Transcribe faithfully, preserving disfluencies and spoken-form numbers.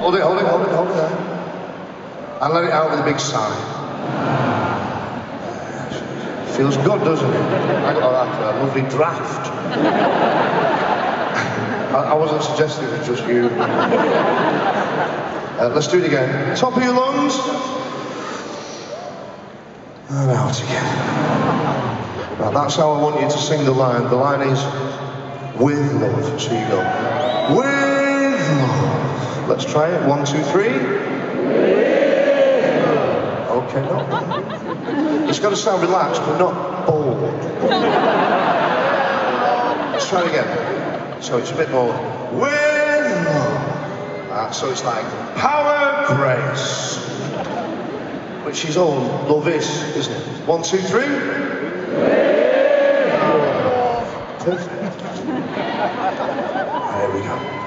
Hold it, hold it, hold it, hold it there. And let it out with a big sigh. Feels good, doesn't it? I got that uh, lovely draft. I, I wasn't suggesting it was just you. Uh, let's do it again. Top of your lungs. And out again. Now that's how I want you to sing the line. The line is with love. So you go with love. Let's try it. One, two, three. Okay, no. It's got to sound relaxed, but not bored. Let's try it again. So it's a bit more with love. Uh, so it's like power, grace. Which is all love is, isn't it? One, two, three. Perfect. There we go.